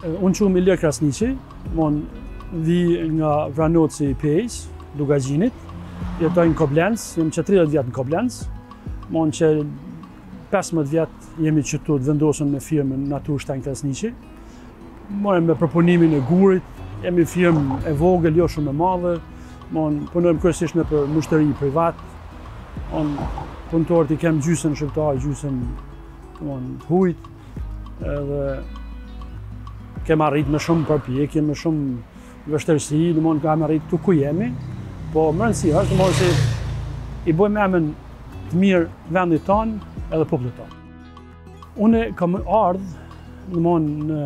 Unë quhem Ilir Krasniqi, vi nga Vranoci Pejs, Lugagjinit, jetoj në Koblenz, jam që 30 vjet në Koblenz, që 15 vjet jemi këtu të vendosur me firmën Naturstein Krasniqi. Morëm me proponimin e gurit, jemi firmë e vogël, jo shumë e madhe, punojmë kryesisht në për mushtëri privat, punëtorët i kem gjysën shqiptar, gjysën hujt, edhe kem arrit me shumë përpjekje, me shumë vështirësi, kam arrit këtu ku jemi, po më rëndësishme është se i bëjmë emën të mirë vendit tonë edhe popullit tonë. Unë kam ardhur në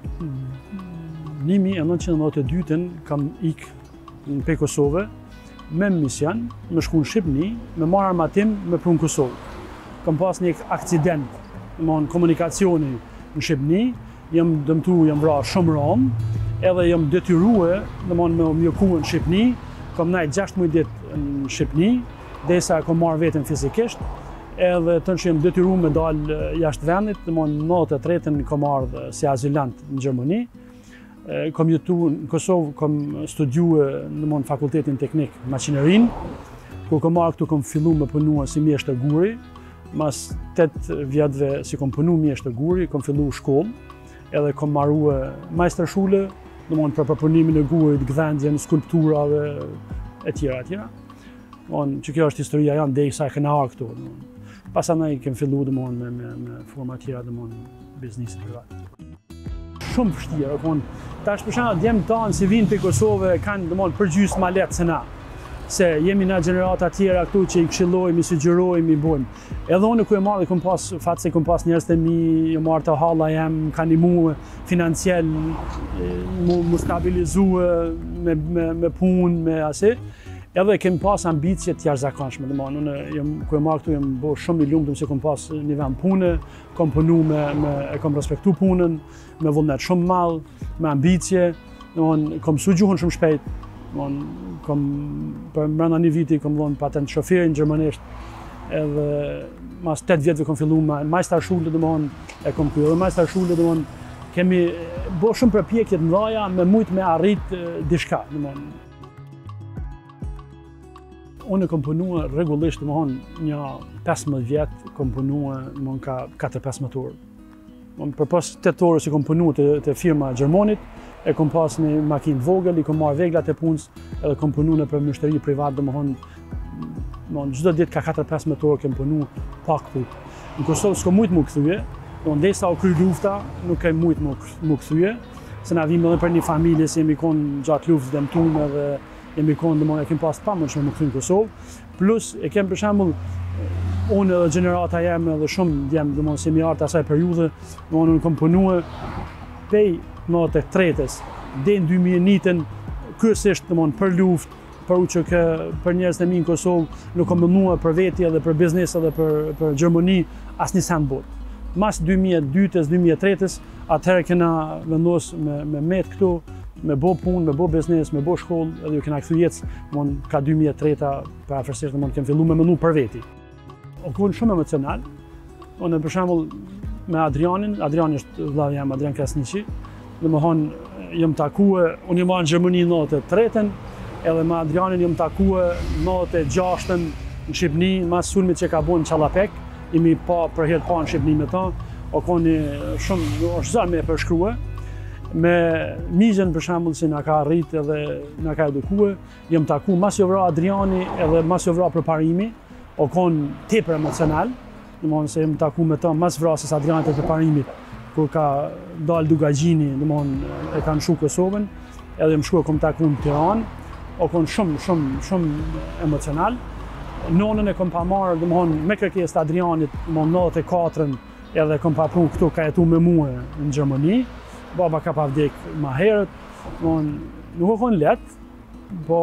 1992 kam ikë në Kosovë me mision, me shku në Shqipni, me marrë armatim me punë Kosovë. Kam pas një aksident, komunikacioni në Shqipni, jam dëmtu, jam vra shumë rom, edhe jam detyrue me mjoku në Shqipni, kam najt 16 ditë në Shqipni, derisa kam marrë veten fizikisht, edhe të që jam detyru me dalë jashtë vendit, në 93-ën kam ardhur si azylant në Gjermani. Kam jetu në Kosovë, kam studiue në fakultetin teknik maqinerin, kur kam marrë këtu kam fillu me punua si mjeshtër guri. Mas 8 vjetëve si kam punu mjeshtër guri, kam fillu shkollë, edhe kam marrue majstërshule, për përpunimin e gurit, gdhendjen, skulpturave, e tjera. Që kjo është historia janë derisa e kena arë këtu. Pasandaj kem fillu me forma tjera biznesit privat. Shumë vështirë, tash për shembull djemt tanë si vinë për Kosovë kanë përgjys ma letë se na. Se jemi na gjenerata tjera këtu që i këshillojmë, i sugjerojmë, i bojmë. Edhe unë ku e marrë, kam pas fatë se kam pas njerëz të mi, jo marrë të halla jem, kanë i mu financiel, mu stabilizue me punë, me ase. Edhe kem pas ambicje të jashtëzakonshme, unë ku e marrë këtu jem bo shumë i lumtur se kam pas një vend pune, kam punu e kam respektu punën, me vullnet shumë madh, me ambicje, kam su gjuhën shumë shpejt, për mbrana një viti kam dhënë patent shoferin gjermanisht, edhe mas 8 vjetëve kam fillu me majstërshule, e kam kryer majstërshule, kemi bo shumë përpjekje të mëdha me mujt me arrit diçka. Unë kam punua rregullisht, një 15 vjet kam punua ka 4-15 orë. Përpas 8 orë që kam punu të firma Gjermonit, e kam pas një makinë vogël, i kam marrë veglat e punës, edhe kam punu në për mushtëri privat, çdo ditë ka 4-15 orë kem punu pak këtu. Në Kosovë s'ka mujt mu kthye, ndërsa u kry lufta, nuk kem mujt mu kthye, se na vim edhe për një familje, se jemi konë gjatë luftës dëmtuar dhe jemi konë, e kem pas pamundshme mu kthye në Kosovë, plus e kem për shembull unë edhe gjenerata jeme edhe shumë jem se mi artë asaj periudhe, unë kam punue pej 93-ës dhe në 2001-ën kryesisht për luftë, për njerëz të mi në Kosovë, nuk kam mënua për veti edhe për biznes edhe për Gjermani asnjë send botë. Mas 2002-ës, 2003-ës, atëherë kena vendos me met këtu, me bo punë, me bo biznes, me bo shkollë, edhe ju kena këthu jetës, ka 2003-a për afërsisht kem fillu me mënu për veti. O kënë shumë emocional, unë për shembull me Adrianin është vëlla jam, Adrian Krasniqi, jam takue, unë jam në Gjermani në 93-ën, edhe me Adrianin jam takue në 96-ën në Shqipni, mas sulmit që ka bo në Qallapek, imi pa për herë pa në Shqipni me ta, o kënë shumë, është zërë me përshkrue, me Migjen për shembull që na ka arrit edhe na ka edukue, jam taku mas jo vra Adriani edhe mas jo vra përparimi, o konë tepër emocional, se jem taku me ta mas vrasës Adrianit e përparimit, kur ka dalë Lugagjini, e kanë shu Kosovën, edhe jem shku e kom taku në Tiranë, o konë shumë emocional. Nonën e kom pa marrë, me kërkesë të Adrianit, 94-ën, edhe kom pa punë këtu, ka jetu me mua në Gjermani, baba ka pa vdek ma herët, nuk o konë letë, po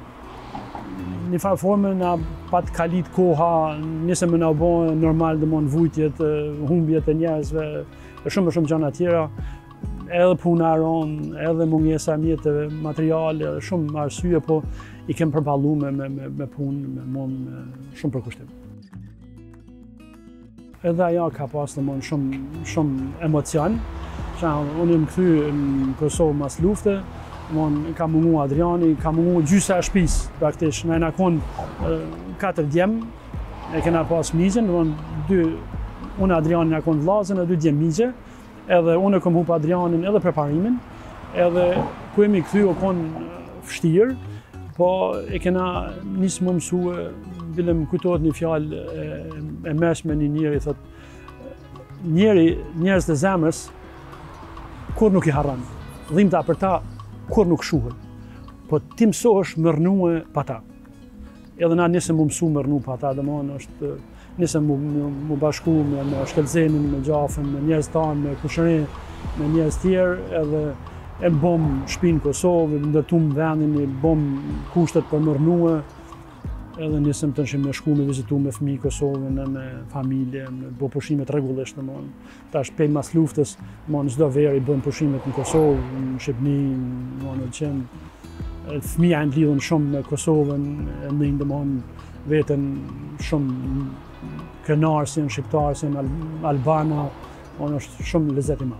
një farë forme nga pat kalit koha, njëse me nga bojë normal vujtjet, humbjet e njerëzve, e shumë gjana tjera, edhe puna aron, edhe mungesa mjetëve, materiale, shumë arsye, po i kem përballu me punë, me mund shumë përkushtim. Edhe ajo ka pas shumë emocion, Unë jam kthy në Kosovë mas lufte, ka mungu Adriani, ka mungu gjysa e shtëpisë praktikisht. Na kon 4 djem, e kena pas migjen, unë Adriani na kon vllazën e 2 djem migje, edhe unë kam hup Adrianin edhe preparimin, edhe ku jemi kthy u kon vështirë, po e kena nisë më mësue, bilem kujtohet një fjalë e mëshme një njeri, thot, njerëz të zemrës, kur nuk i harran. Dhimbta për ta, kur nuk shuhen. Po ti mësohesh me rnue pa ta. Edhe na nisëm më mësu me rnu pa ta, domthonë është nisëm më bashku me Shkelzenin, me Gjafën, me njerëz tanë, me Kushërin, me njerëz tjerë, edhe e bom shtëpinë Kosovë, ndërtum vendin, i bom kushtet për më rnue, edhe nisëm të nshim me shku me vizitu me fëmijë Kosovën, me familje, me bo pushimet rregullisht, domthonë. Tash pej mas luftës, domthonë çdo verë i bën pushimet në Kosovë, në Shqipëni, domthonë që fëmija e lidhën shumë me Kosovën, e ndin domthonë veten shumë krenar si në shqiptar, si në albana, është shumë lezet i madh.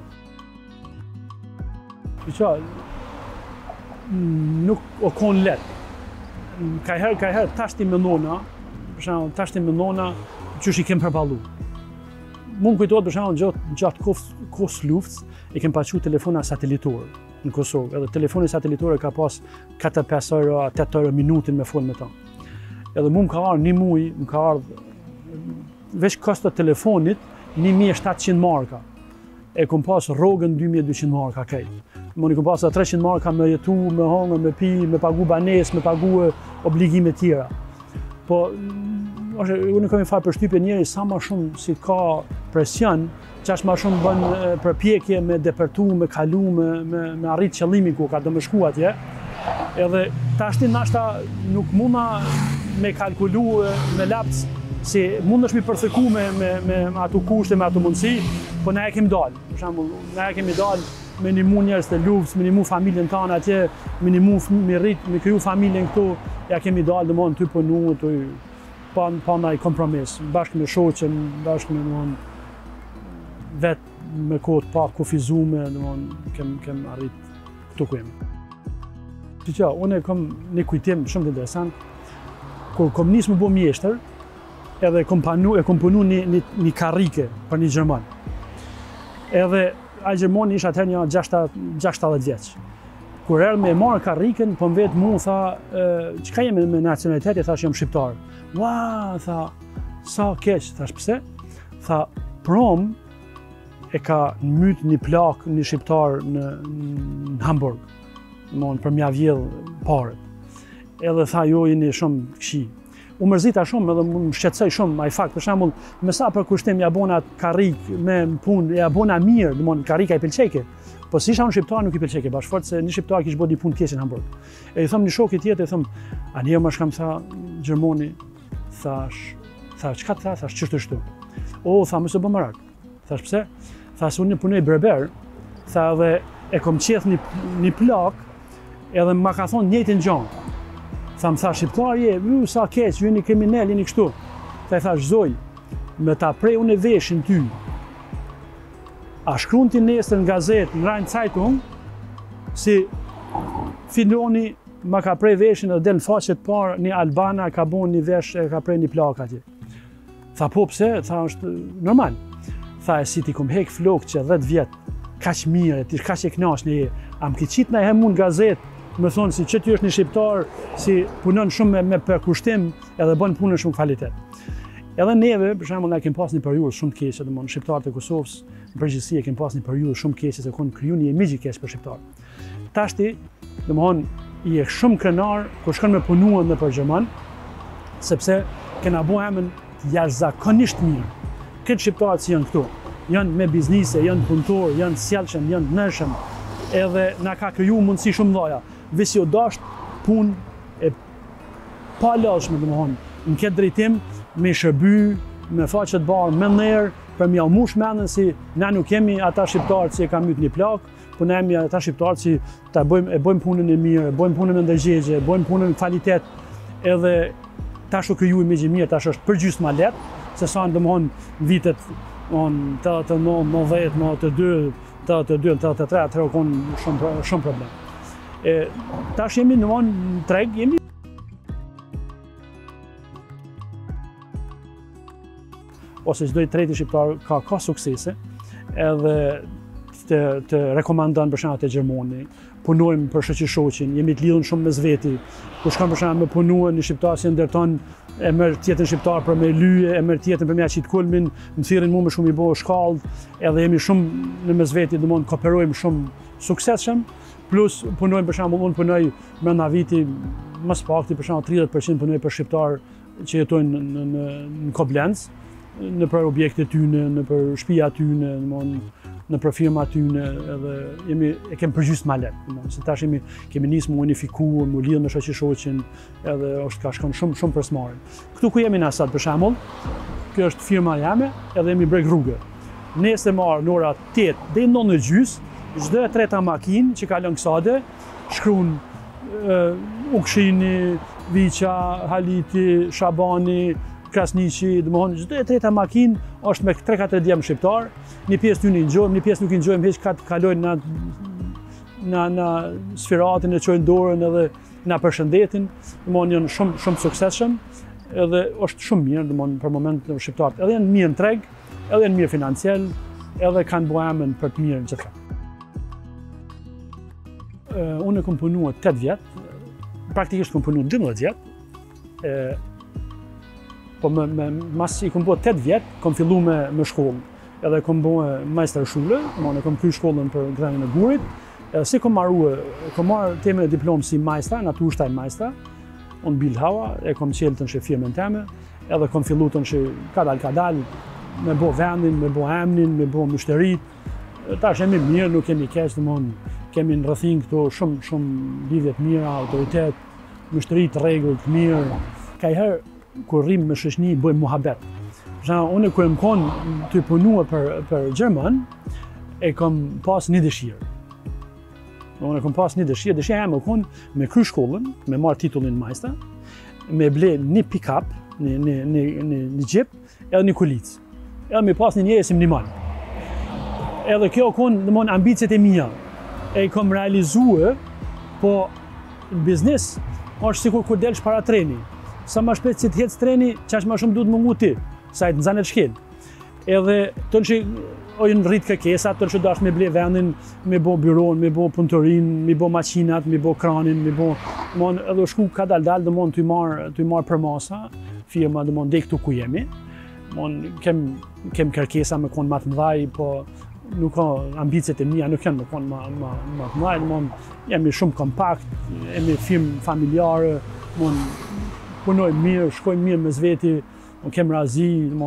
Nuk o kon let. Kajherë tash ti mendona, për shembull, tash ti mendona qysh i kem përballu. Mu më kujtohet për shembull gjatë kohës luftës i kem paçu telefona satelitorë në Kosovë, edhe telefoni satelitorë ka pas 4-5 euro, 8 euro minutin me fol me ta. Edhe mu më ka ardhur një muj, më ka ardhur veç kosto telefonit 1700 marka. E kom pas rrogën 2200 marka krejt. Më kom pas 300 marka me jetu, me hangër, me pi, me pagu banes, me pagu obligime tjera. Po, unë kam i farë përshtypje njeri sa ma shumë si ka presion, qash ma shumë bën përpjekje me depertu, me kalu, me arrit qëllimin ku ka do me shku atje. Edhe tashti nashta nuk muna me kalkulu me lapc, si mund është mi përthëku me ato kushte, me ato mundësi, po na e kemi dalë. Për shembull, na e kemi dalë me një mu njerëz të luftës, me një mu familjen tanë atje, me një mu me kriju familjen këtu, ja kemi dalë domthonë ty punu, ty pa ndaj kompromis, bashkë me shoqen, bashkë me domthonë vetë me kohë pa kufizume, domthonë kem arrit këtu ku jemi. Unë kam një kujtim shumë të interesant, kur kom nisë më bo mjeshtër, edhe e kom punu një karrike për një Gjerman. Edhe a Gjermani isha atëherë një 6-7 vjeç. Kur erdhë me marrë karriken, po më vetë mu tha, çka jemi me nacionalitet, thash jam shqiptar. Ua, tha, sa keq, thash pse? Tha, prom e ka myt një plak një shqiptar në Hamburg, për mja vjedh paret. Edhe tha, jo, jeni shumë këqi. U mërzita shumë edhe më shqetësoj shumë ai fakt, për shembull, me sa për kushtim ja bona karrik me punë, ja bona mirë, domthon karrika i pëlqejke. Po si isha unë shqiptar nuk i pëlqejke, bashkëfort se një shqiptar kishte bërë një punë keqe në Hamburg. E i them një shokit tjetër, i them, a një më shkam tha Gjermani, thash, çka tha, thash ç'është kështu. O, tha mos e bë merak. Thash pse? Thash unë punoj berber, tha edhe e kom qeth një plak, edhe ma ka thonë njëjtin gjë. Tha më tha, shqiptar je, sa keq, ju jeni kriminal, jeni kështu. Tha i thash, zoj, me ta prej unë e veshin ty, a shkruan ti nesër në gazetë, në Rhein Zeitung, si Filoni ma ka prej veshin dhe del në faqet parë, një Albana ka bon një vesh, ka prej një plak atje. Tha po pse, tha është normal. Tha e si ti kom hek flok që 10 vjetë, kaq mire, ti kaq e knash në je, a më ki qit në hemun gazetë, më thonë si që ty është një shqiptar, si punon shumë me përkushtim edhe bën punën shumë kvalitet. Edhe neve, për shembull, ne kemi pas një periudhë shumë të keqe, domthonë shqiptarët e Kosovës, në përgjithësi kemi pas një periudhë shumë të keqe se kanë kriju një imazh i keq për shqiptarët. Tashti, domthonë i shumë krenar kur shkon me punuar nëpër Gjerman, sepse kena bë emën jashtëzakonisht mirë. Këtë shqiptarët që janë këtu, janë me biznise, janë punëtor, janë sjellshëm, janë të nërshëm, edhe na ka kriju mundësi shumë mëdha. Visi o dasht punë e pa lëshme, domthonë, në këtë drejtim, me shërby, me faqet barë, me nërë, për mja mush mendën si na nuk jemi ata shqiptarët që e kam myt një plak, po na jemi ata shqiptarët që e bëjmë punën e mirë, bëjmë punën e ndërgjegje, bëjmë punën në kvalitet, edhe tash u kriju imazh i mirë, tash është përgjysmë ma lehtë, se sa domthonë vitet 89, 90, 92, 82-83 atëherë konë shumë problem. Tash jemi në treg, jemi ose çdo i treti shqiptar ka suksese, edhe të rekomandon për shembull te Gjermani, punojmë për shoqin, jemi të lidhur shumë mes veti. Kur shkon për shembull me punue një shqiptar që ndërton e merr tjetrin shqiptar për me lyje, e merr tjetrin për me aqit kulmin, më thirrin mua më shumë i bëu shkallë, edhe jemi shumë në mes veti, domthonë kooperojmë shumë suksesshëm. Plus punojmë për shembull, unë punoj brenda viti më së pakti për shembull 30% punoj për shqiptar që jetojnë në Koblenz, në për objekte tyne, në për shtëpia tyne, në për firma tyne, edhe kemi përgjysë ma lehtë, se tash kemi nisë më unifikuar, më lidhë me shoqin, edhe është ka shkon shumë për smarin. Këtu ku jemi në sot për shembull, kjo është firma jame, edhe jemi breg rrugë. Nesër marr në ora 8 deri në 9:30, çdo e treta makinë që kalon kësade, shkruan Ukshini, Viqa, Haliti, Shabani, Krasniqi, domthonë çdo e treta makinë është me 3-4 djemë shqiptar, një pjesë ty enjoymë, një pjesë nuk enjoymë hiç, kalojnë në sferatin e çojnë dorën edhe na përshëndetin, domthonë janë shumë suksesshëm, edhe është shumë mirë domthonë për momentin shqiptarët, edhe janë mirë në treg, edhe janë mirë financial, edhe kanë bëhen për të mirën gjithë. Unë kam punuar 8 vjet, praktikisht kam punuar 12 vjet. Po mas i kam bërë 8 vjet, kam fillu me shkollën. Edhe kam bërë majsterschule, unë kam kryer shkollën për Granën e Gurit. Si kam marrë temën e diplomë si majstra, Natursteinmeister, unë Bildhauer, e kam qelë të në firmën teme, edhe kam fillu të në kadal, me bo vendin, me bo emnin, me bo mështerit. Tash jemi mirë, nuk kemi keq, kemi në rrëthin këto shumë lidhjet mira, autoritet, mështerit, rregullt, mirë. Kajherë, kur rrim me shoqni bëjmë muhabet. Unë kur më konë të punua për Gjerman, e kam pas një dëshirë. Unë kam pas një dëshirë e më konë me kry shkollën, me marrë titullin majster, me ble një pick-up, një gjip, edhe një kulicë. Edhe me pas një njerëz si mniman. Edhe kjo konë ambicet e mia. E kam realizue, po në biznes është sikur kur delsh para treni. Sa më shpejt që të hecë treni, qaq më shumë duhet mungu ti, sa i të nxanet shkel. Edhe tënë që ojnë rrit kërkesa, tënë që dash me ble vendin, me bo byron, me bo punëtorin, me bo makinat, me bo kranin, me bo... Edhe shku ka dal, të i marë për masa, firma dhe këtu ku jemi. Kem kërkesa me konë matë mdhaj, po nuk ka ambicet e mija, nuk janë me konë matë mdhaj, jemi shumë kompakt, jemi firmë familjare, punojmë mirë, shkojmë mirë me zveti, kem razi,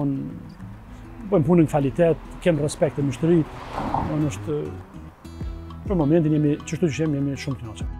bëjmë punën kvalitet, kem respekt e mështërit, është për momentin qështu që jemi shumë të knaqëm.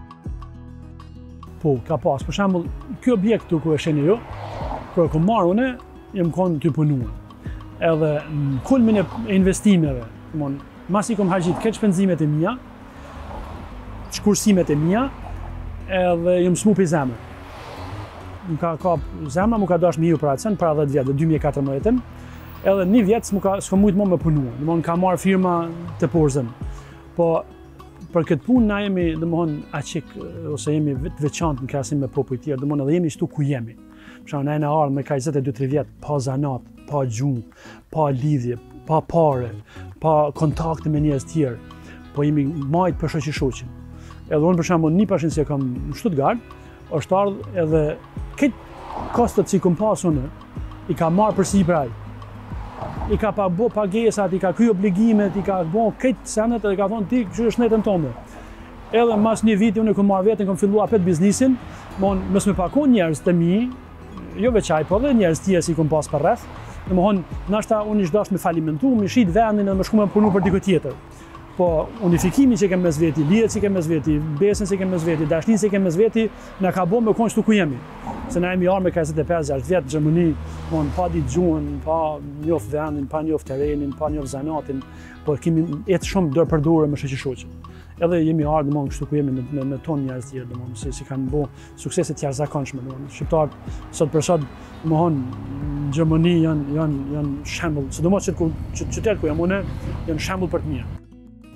Po, ka pas, për shembull, ky objekt këtu ku e sheni ju, kur e kam marrë une, jem konë të punua. Edhe në kulmin e investimeve, mas i kom hargjit këtë shpenzimet e mia, shkursimet e mia, edhe jem smupi zemër. Më ka kap zemra, më ka dash me operacion para 10 vjet, 2014, edhe një vjet s'ka mujt më me punua. Domthon ka marr firma të porzën. Po për këtë punë na jemi aqik ose jemi veçantë në krahasim me popujt tjerë, edhe jemi këtu ku jemi. Për shembull, na jemi ardhur me 22-23 vjet, pa zanat, pa gjuhë, pa lidhje, pa pare, pa kontakte me njerëz tjerë, po jemi majt për shoqin. Edhe unë për shembull, një pashin që kam në Stuttgart, është ardhur edhe këtë kostet që i kom pas unë, i ka marrë përsi praj. I ka pa bo pagesat, i ka kry obligimet, i ka bo këtë senet edhe ka thonë ti kështu është netën tonë. Edhe mas një viti unë i kom marrë vetën, kom fillu apet biznisin, mos me pakon njerëz të mi, jo veçaj, po dhe njerëz tjerë si i kom pas për rreth. Nashta unë ish dash me falimentu, me shit vendin edhe me shku me punu për dikë tjetër. Po unifikimi që kem mes veti, lijet që kem mes veti, besën që kem mes veti, dashnin që kem mes veti, na ka bo me konë qëtu ku jemi. Se na jemi arë me 25-6 vjetë Gjermani, pa ditë gjuhën, pa njof vendin, pa njof terenin, pa njof zanatin, po kemi jetë shumë dorë për dorë me shoqin. Edhe jemi ardhur domosdoshmë kështu ku jemi me tonë njerëz tjerë, domosdoshmë si kanë bë suksese të jashtëzakonshme, domosdoshmë shqiptarët sot për sot domosdoshmë në Gjermani janë shembull, sidomos qytet ku jam unë, janë shembull për të mirë.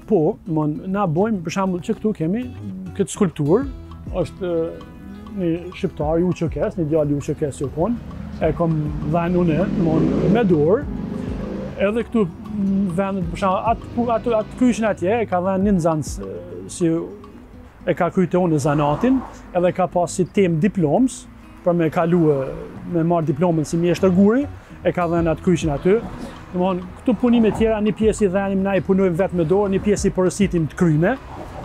Po, na bojmë, për shembull që këtu kemi këtë skulpturë, është një shqiptar, Juçokes, një djalë Juçokes Jokon, e kam dhënë unë me dorë. Edhe këtu vendet, për shembull, atë kyçin atje e ka dhënë një nxënës si e ka kryte unë zanatin, edhe ka pas si temë diplomës, për me kalue, me marrë diplomën si mjeshtër guri, e ka dhënë atë kyçin aty. Këtu punime tjera, një pjesë i dhenim na i punojmë vetë me dorë, një pjesë i porositim të kryme.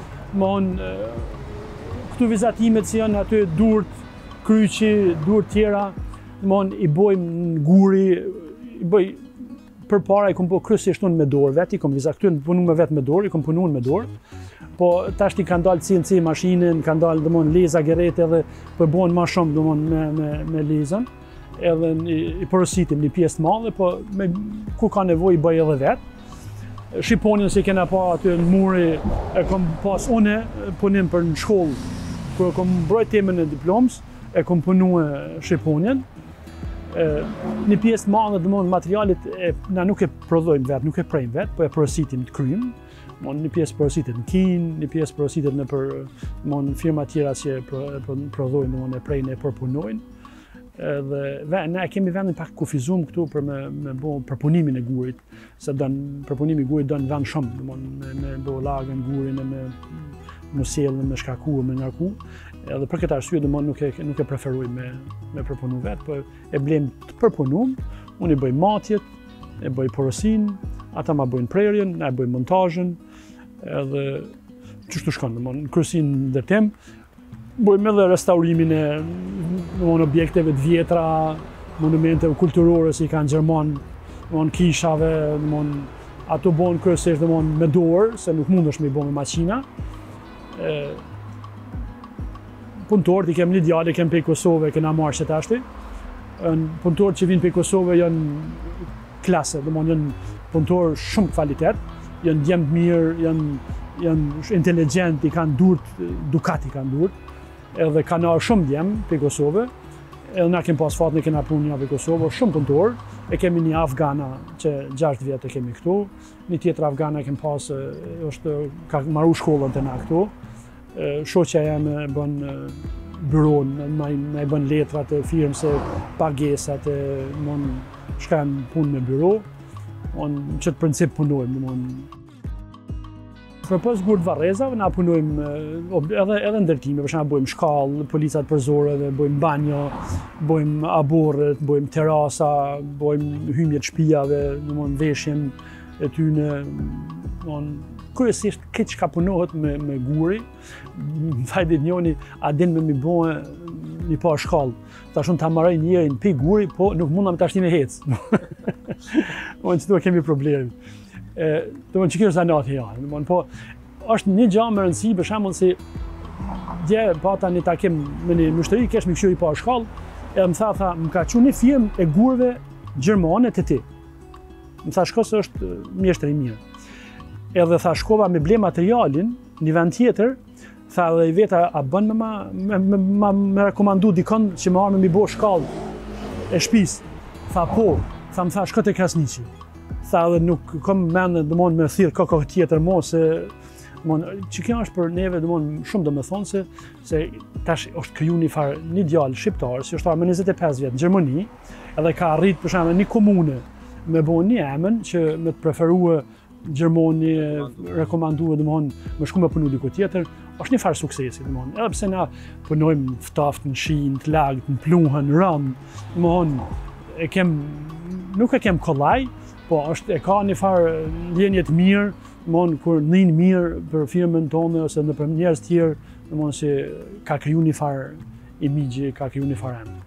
Këtu vizatimet si janë aty durt, kryqi, durt tjera, i bojmë në guri, përpara i kom po kryesisht unë me dorë vetë, i kom këtu punu me vetë me dorë, i kom punu me dorë. Po tash i kanë dalë CNC mashinin, kanë dalë leza gerete edhe përbojnë ma shumë me lezën. Edhe i porositim një pjesë të madhe, po ku ka nevojë i bëj edhe vetë. Shqiponjen si kena pa aty në muri, e kom pas une punim për në shkollë, kur e kom mbrojt temën e diplomës, e kom punu shqiponjen. Një pjesë të madhe materialit na nuk e prodhojmë vetë, nuk e prejmë vetë, po e porositim të krymë. Një pjesë porositet në Kinë, një pjesë porositet në për firma tjera që prodhojnë, e prejnë e përpunojnë. Dhe ne kemi vendin pak kufizum këtu për me bo përpunimin e gurit, se përpunimi i gurit dënë vend shumë, me bo lagën gurin, me musellën, me shkaku, me ngarku. Edhe për këtë arsye nuk e preferuj me përpunu vetë, po e blem të përpunum, unë i bëj matjet, e bëj porosin, ata ma bëjnë prerjen, ne e bëj montazhin, edhe qështu shkon, në kryesin ndërtim. Bojmë edhe restaurimin e objekteve të vjetra, monumenteve kulturore si kanë Gjerman, kishave, ato bojnë kryesisht me dorë, se nuk mundesh me i bojnë me maqina. Punëtorët i kem një djalë, i kem pej Kosove, kena marrë që tashti. Punëtorët që vinë pej Kosove janë klase, janë punëtorë shumë kvalitet, janë djemë mirë, janë inteligent, i kanë durt, Ducati kanë durt. Edhe kanë arë shumë djemë për Kosovë, edhe na kemi pas fatin e kena punë një për Kosovë, shumë punëtorë, e kemi një Afgana që 6 vjetë e kemi këtu, një tjetër Afgana kemi pas, ka marru shkollën të na këtu, shoqja jeme bën byron, na i bën letrat e firmës, pagesat, shkajmë punë me byro, në qëtë princip punojmë. Për pas Gurt Varrezave, na punojmë edhe ndërtime, për shembull bojmë shkallë, policat përzoreve, bojmë banjo, bojmë aborret, bojmë terasa, bojmë hymje të shtëpiave, veshjen e tyne, kryesisht këtë çka punohet me guri. Vajtit njoni a din me mi bojë një pa shkallë. Tash unë ta marroj njerin pi guri, po nuk mundam tash me hec. Që kemi probleme. Që kjo është zanati janë, po është një gjë me rëndësi, për shembull si dje pata një takim me një mushteri, kesh me këshyri pa shkallë, edhe më tha, më ka qenë një firmë e gurëve gjermane të ti. Më tha, shko se është mjeshtër i mirë. Edhe tha, shkova me ble materialin, një vend tjetër, tha dhe i veta, a bën me rekomandu dikon që më arme mi bo shkallë e shpis. Tha, po, tha, më tha, shko të Krasniqi. Tha edhe nuk kom mendë me thirr kokë tjetër mo, se që kjo është për neve shumë do me thonë se tash është kriju një djalë shqiptar, si është me 25 vjetë në Gjermani, edhe ka arrit për shembull një komune me bo një emën që me të preferue Gjermani, rekomandue me shku me punu diku tjetër, është një farë suksesi. Edhe pse na punojmë ftaftë, në shi, në të lagët, në pluhën, në rëmë, nuk e kem kollaj, po e ka një farë ndjenje të mirë, kur njën mirë për firmën tonë ose në për njerëz tjerë, që ka kriju një farë imigji, ka kriju një farë emë.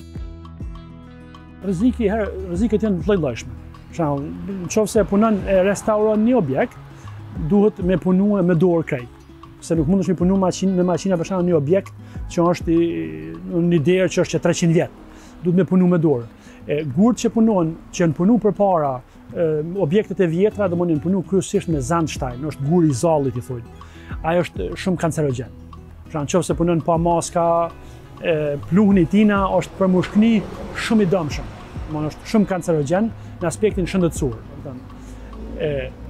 Rreziqet janë të lloj-llojshme. Nëse punon e restauron një objekt, duhet me punu me dorë krejt. Se nuk mundesh me punu me maqina për shembull një objekt që është një derë që është 300 vjet. Duhet me punu me dorë. Gurt që janë punu përpara objektet e vjetra, do janë punu kryesisht me Sandstein, është guri i zallit i thonë. Ai është shumë kancerogjen. Nëse punon pa maska, pluhni tina është për mushkni shumë i dëmshëm. Është shumë kancerogjen në aspektin shëndetësor.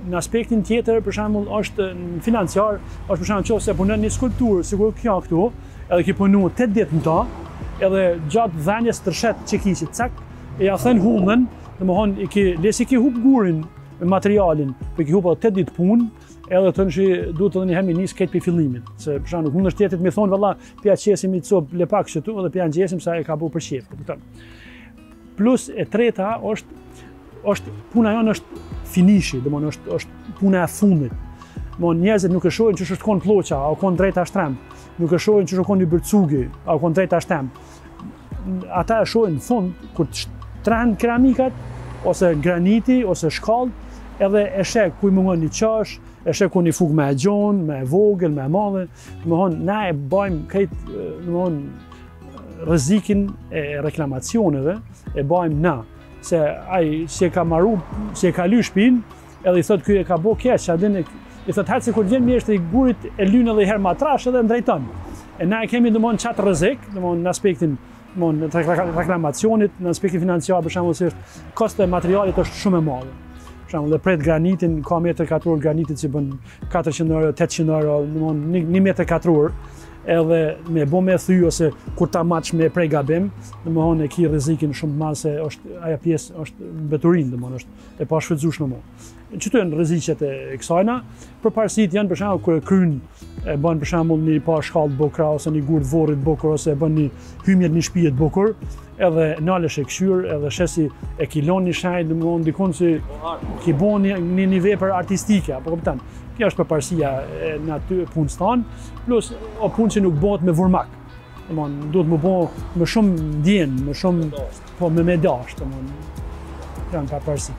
në aspektin tjetër, për shembull, është në financiar, është për shembull nëse punon një skulpturë, sigur kjo këtu, edhe ki punu 8 ditë në ta, edhe gjatë dhenjes të rrshet që ki që cak, e ja thën humën, lesi ki hub gurin me materialin, për ki hupa 8 ditë punë, edhe të në që duhet edhe një hemi njës këtë për fillimit. Se për shembull, mund është tjetit me thonë, valla, pja qesim i të copë lepak qëtu, edhe pja në gjesim sa e ka bu për qef. Plus e treta është puna jonë është finishi, është puna e fundit. Njerëzit nuk e shohin që është konë ploqa, a konë drejta shtrem, nuk e shohin që është konë një bërcugi, a konë drejta shtrem. Ata e shohin në fund, kur të shtren keramikat, ose graniti, ose shkallë, edhe e shek ku i mungon një qash, e shek ku një fugë me e gjonë, me e vogël, me e madhe. Na e bajmë këtë rrezikin e reklamacioneve, e bajmë na. Se ai si e ka marru, si e ka ly shtëpinë, edhe i thot ky e ka bo keq, i thot hajtë se kur vjen mjeshtri i gurit e lyn edhe i herë matrash edhe ndrejton. E na e kemi qatë rrezik, në aspektin të reklamacionit, në aspektin financiar, për shembull se kosto e materialit është shumë e madhe. Për shembull, dhe pret granitin, ka metër katror granitit që bën 400 euro, 800 euro, 1 metër katror, edhe me bo me thy ose kur ta match me prej gabim, e ki rrezikin shumë madh se aja pjesë është mbeturin, është e pashfrytzueshme më. Qëtu janë rreziqet e kësajna, përparësit janë për shembull kur e kryn e bën për shembull një pa shkallë bokra ose një gurë vorrit bukur ose e bën një hymje në një shtëpi të bukur, edhe nalesh e këshyr, edhe shesi e kilon një shenjë, dikon si ki bon një vepër artistike, apo kupton. Kjo është përparësia në aty punës tanë, plus o punë që nuk bëhet me vurmak. Duhet më bëhet me shumë ndjenë, me shumë, po me dashtë, janë përparësi.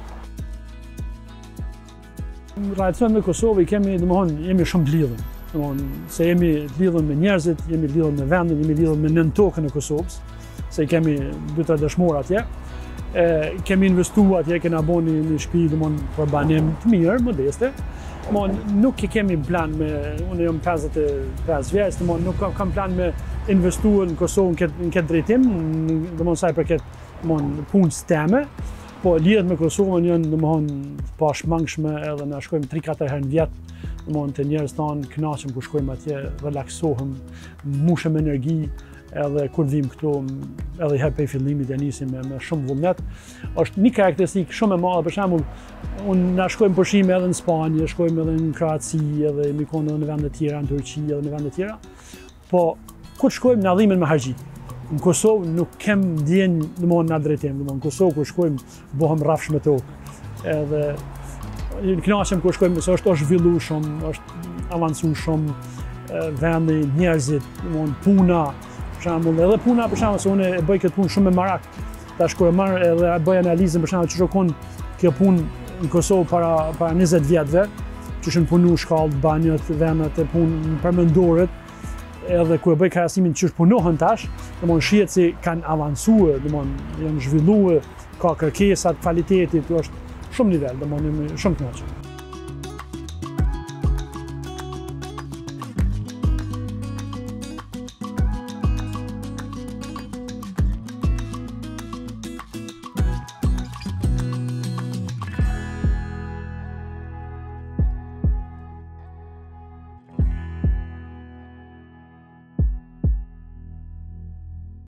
Në relacion me Kosovë jemi shumë të lidhur. Se jemi të lidhur me njerëzit, jemi të lidhur me vendin, jemi të lidhur me nën tokën e Kosovës, se kemi 2-3 dëshmor atje. Kemi investuar atje, kena bo një shtëpi për banim të mirë, modeste. Nuk kemi plan me, unë jam 55 vjeç, nuk kam plan me investuar në Kosovë në këtë drejtim, saj për këtë punës teme, po lidhet me Kosovën janë pashmangshme edhe na shkojmë 3-4 herë në vjet, të njerëz tanë kënaqem kur shkojmë atje, relaksohem, mushem energji, edhe kur vim këtu, edhe herë prej fillimit e nisim me shumë vullnet. Është një karakteristikë shumë e madhe, për shembull, na shkojmë pushime edhe në Spanjë, shkojmë edhe në Kroaci, edhe mi konë edhe në vende të tjera, në Turqi edhe në vende të tjera. Po kur shkojmë na dhimbën me harxhi. Në Kosovë nuk kem ndjenjë në drejtim, në Kosovë kur shkojmë bëhem rrafsh me tokë. Edhe kënaqem kur shkojmë se është zhvilluar shumë, është avancuar shumë vendi, njerëzit, puna. Edhe puna, për shembull, se unë e bëj këtë punë shumë me marak. Tash kur e marr edhe e bëj analizën, për shembull, çu shkon kjo punë në Kosovë para 20 vjetëve, që ishin punu shkallët, banjët, vendet e punë përmendoret, edhe kur e bëj krahasimin që punohen tash, shihet se kanë avancuar, janë zhvilluar, ka kërkesa të kvalitetit, është shumë nivel, shumë të kënaqur.